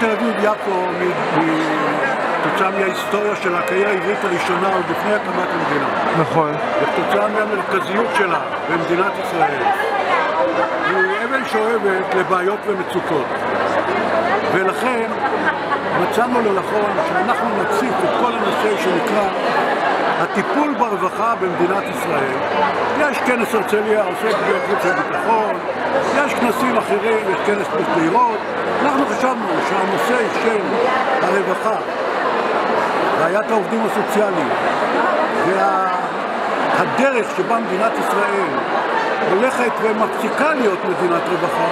תל אביב-יפו כתוצאה מההיסטוריה של הקהילה העברית הראשונה עוד לפני הקמת המדינה. נכון. וכתוצאה מהמרכזיות שלה במדינת ישראל. היא אבן שואבת לבעיות ומצוקות. ולכן מצאנו לנכון שאנחנו נציף את כל הנושא שנקרא הטיפול ברווחה במדינת ישראל. יש כנס הרצליה עוסק בחוץ וביטחון, יש כנסים אחרים, יש כנס בשדרות. אנחנו חשבנו שהנושא של הרווחה, בעיית העובדים הסוציאליים והדרך שבה מדינת ישראל הולכת ומפסיקה להיות מדינת רווחה,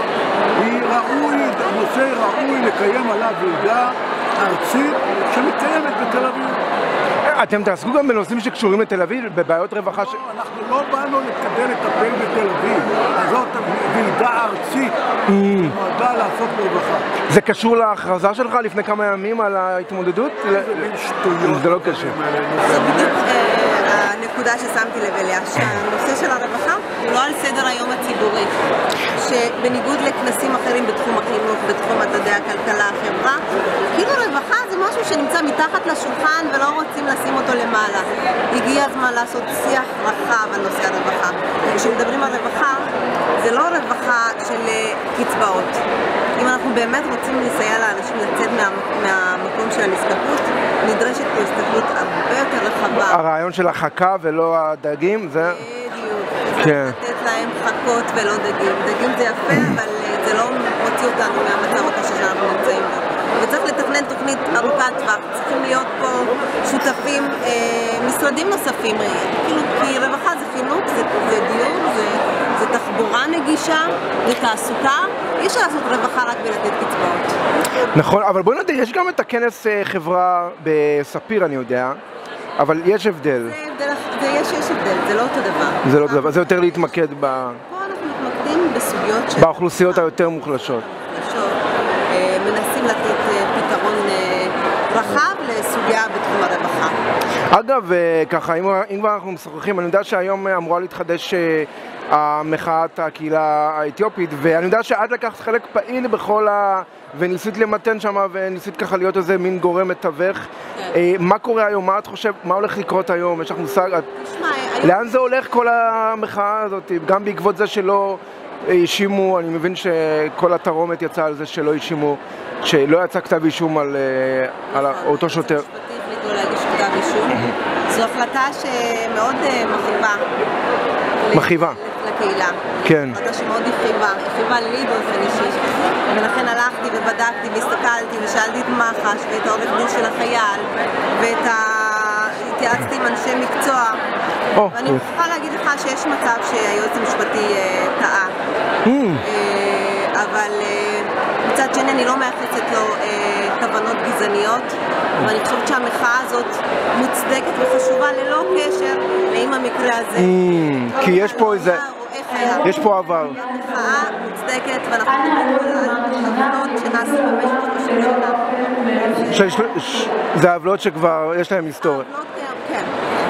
הנושא ראוי לקיים עליו ועידה ארצית שמתקיימת בתל אביב. אתם תעסקו גם בנושאים שקשורים לתל אביב, בבעיות רווחה לא, אנחנו לא באנו כדי לטפל בתל אביב. זאת ועידה ארצית נועדה לעסוק ברווחה. זה קשור להכרזה שלך לפני כמה ימים על ההתמודדות? זה מין שטויות. זה לא קשור. זו בדיוק הנקודה ששמתי לב אליה, שהנושא של הרווחה הוא לא על סדר היום הציבורי, שבניגוד לכנסים אחרים בתחום החינוך, בתחום הכלכלה, החברה, כאילו רווחה זה משהו שנמצא מתחת לשולחן ולא רוצים לשים אותו למעלה. הגיע הזמן לעשות שיח רחב על נושא הרווחה. כשמדברים על רווחה, זה לא רווחה של קצבאות. אם אנחנו באמת רוצים לסייע לאנשים לצאת מהמקום של הנזקקות, נדרשת פה הסתכלות הרבה יותר רחבה. הרעיון של החכה ולא הדגים, זה... בדיוק. כן. לתת להם חכות ולא דגים. דגים זה יפה, אבל זה לא מוציא אותנו מהמצב הקשה שאנחנו נמצאים בו. וצריך לתכנן תוכנית ארוכת טווח. צריכים להיות פה שותפים, משרדים נוספים. כאילו, כי רווחה זה חינוך, זה דיור, זה תחבורה נגישה, זה תעסוקה. אי אפשר לעשות רווחה רק בלתת קצבאות. נכון, אבל בואי נדע, יש גם את הכנס חברה בספיר, אני יודע, אבל יש הבדל. יש הבדל, זה לא אותו דבר. זה לא אותו דבר, זה יותר להתמקד ב... פה אנחנו מתמקדים בסוגיות של... באוכלוסיות היותר מוחלשות. מנסים לתת פתרון רחב לסוגיה בתחום הרווחה. אגב, ככה, אם כבר אנחנו משוחחים, אני יודע שהיום אמורה להתחדש המחאת הקהילה האתיופית, ואני יודע שאת לקחת חלק פעיל בכל וניסית למתן שם, וניסית ככה להיות איזה מין גורם מתווך. מה קורה היום? מה את חושב? מה הולך לקרות היום? יש לך מושג? לאן זה הולך כל המחאה הזאת? גם בעקבות זה שלא האשימו, אני מבין שכל התרומת יצא על זה שלא האשימו, שלא יצא כתב אישום על אותו שוטר. זו החלטה שמאוד מכאיבה. לקהילה. כן. החלטה שמאוד הכאיבה לי באופן אישי. ולכן הלכתי ובדקתי והסתכלתי ושאלתי את מח"ש ואת העורך דין של החייל התייעצתי עם אנשי מקצוע. ואני מוכרחה להגיד לך שיש מצב שהיועץ המשפטי טעה. אבל מצד שני אני לא מאחצת לו כוונות גזעניות, ואני חושבת שהמחאה הזאת מוצדקת וחשובה ללא קשר לאם המקרה הזה. כי יש פה איזה... יש פה עבר. המחאה מוצדקת, ואנחנו מדברים על עוולות שנעשו במשך 30 שנה. זה עוולות שכבר יש להם היסטוריה. כן.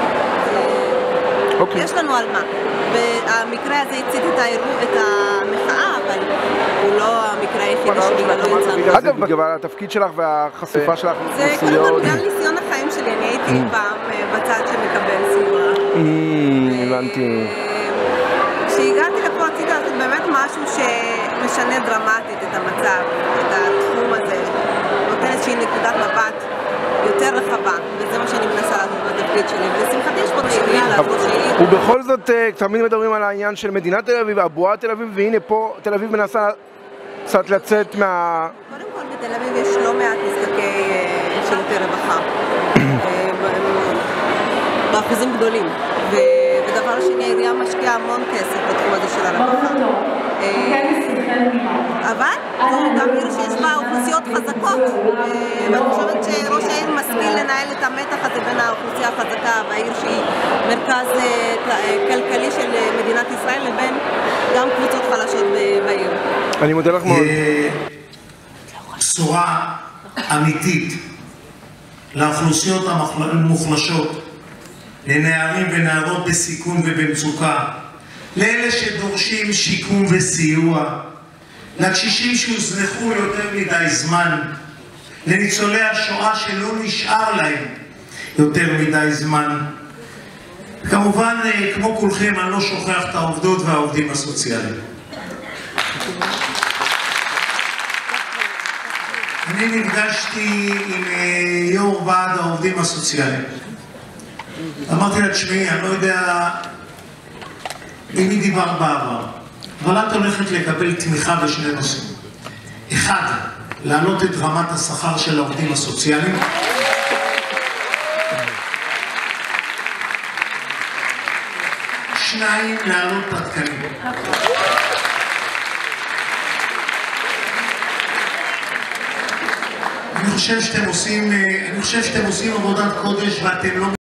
יש לנו על מה. והמקרה הזה הצית את המחאה, אבל הוא לא המקרה היחידי שבגללו יצאנו. אגב, בגלל התפקיד שלך והחשיפה שלך זה קודם כל בגלל ניסיון החיים שלי. אני הייתי פעם בצד שמקבל סיוע. הבנתי. כשהגעתי לפה רציתי לעשות באמת משהו שמשנה דרמטית את המצב, את התחום הזה, נותן איזושהי נקודת מבט יותר רחבה, וזה מה שאני מנסה לעשות בתפקיד שלי, ולשמחתי יש פה את העירייה לעבור שלי. ובכל זאת, תמיד מדברים על העניין של מדינת תל אביב, הבועה תל אביב, והנה פה תל אביב מנסה קצת לצאת מה... קודם כל בתל אביב יש לא מעט נזקקי שירותי רווחה, באחוזים גדולים. ודבר שני, העירייה משקיעה המון כסף בתחום הזה של הרווחה. אבל זו גם עיר שיש בה אוכלוסיות חזקות, ואני חושבת שראש העיר משכיל לנהל את המתח הזה בין האוכלוסייה החזקה והעיר שהיא מרכז כלכלי של מדינת ישראל לבין גם קבוצות חלשות בעיר. אני מודה לך מאוד. בשורה אמיתית לאוכלוסיות המוחלשות, לנערים ונערות בסיכון ובמצוקה, לאלה שדורשים שיקום וסיוע, לקשישים שהוזנחו יותר מדי זמן, לניצולי השואה שלא נשאר להם יותר מדי זמן. כמובן, כמו כולכם, אני לא שוכח את העובדות והעובדים הסוציאליים. אני נפגשתי עם יו"ר ועד העובדים הסוציאליים. אמרתי לה, תשמעי, אני לא יודע עם מי דיבר בעבר, אבל את הולכת לקבל תמיכה בשני נושאים. אחד, להעלות את רמת השכר של העובדים הסוציאליים. שניים, להעלות את התקנים. אני חושב שאתם עושים עבודת קודש ואתם לא